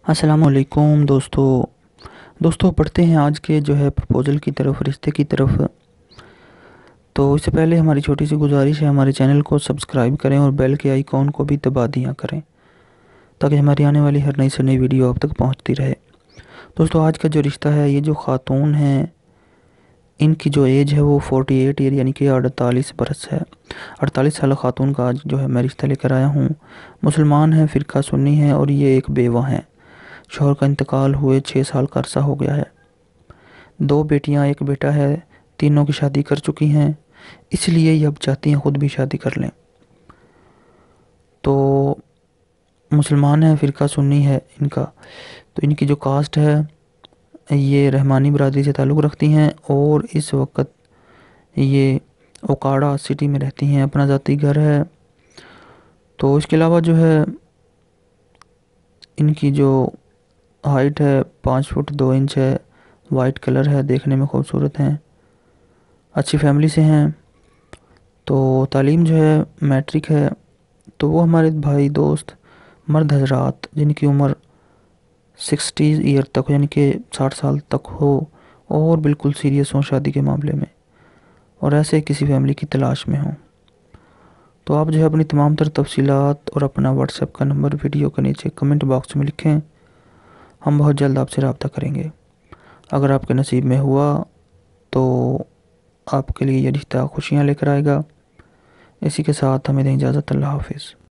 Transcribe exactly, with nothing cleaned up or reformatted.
السلام علیکم دوستو دوستو پڑھتے ہیں آج کے جو ہے پرپوزل کی طرف، رشتے کی طرف۔ تو اس سے پہلے ہماری چھوٹی سی گزارش ہے، ہمارے چینل کو سبسکرائب کریں اور بیل کے آئیکن کو بھی دبا دیا کریں تاکہ ہماری آنے والی ہر نئی سے نئی ویڈیو آپ تک پہنچتی رہے۔ دوستو آج کا جو رشتہ ہے، یہ جو خاتون ہیں ان کی جو ایج ہے وہ فورٹی ایٹ ایئر یعنی کہ اڑتالیس برس ہے۔ اڑتالیس سالہ خاتون کا آج جو ہے میں رشتہ لے کر آیا ہوں۔ مسلمان ہیں، فرقہ سنی ہے اور یہ ایک بیوہ ہیں۔ شوہر کا انتقال ہوئے چھ سال کا عرصہ ہو گیا ہے۔ دو بیٹیاں ایک بیٹا ہے، تینوں کی شادی کر چکی ہیں، اس لیے یہ اب چاہتی ہیں خود بھی شادی کر لیں۔ تو مسلمان ہیں، فرقہ سنی ہے ان کا۔ تو ان کی جو کاسٹ ہے یہ رحمانی برادری سے تعلق رکھتی ہیں اور اس وقت یہ اوکاڑا سٹی میں رہتی ہیں، اپنا ذاتی گھر ہے۔ تو اس کے علاوہ جو ہے ان کی جو ہائٹ ہے پانچ فٹ دو انچ ہے، وائٹ کلر ہے، دیکھنے میں خوبصورت ہیں، اچھی فیملی سے ہیں۔ تو تعلیم جو ہے میٹرک ہے۔ تو وہ ہمارے بھائی دوست مرد حضرات جن کی عمر سکسٹی ایئر تک یعنی کہ ساٹھ سال تک ہو اور بالکل سیریس ہوں شادی کے معاملے میں اور ایسے کسی فیملی کی تلاش میں ہوں، تو آپ جو ہے اپنی تمام تر تفصیلات اور اپنا واٹس ایپ کا نمبر ویڈیو کے نیچے کمنٹ باکس میں لکھیں، ہم بہت جلد آپ سے رابطہ کریں گے۔ اگر آپ کے نصیب میں ہوا تو آپ کے لیے یہ رشتہ خوشیاں لے کر آئے گا۔ اسی کے ساتھ ہمیں دیں اجازت، اللہ حافظ۔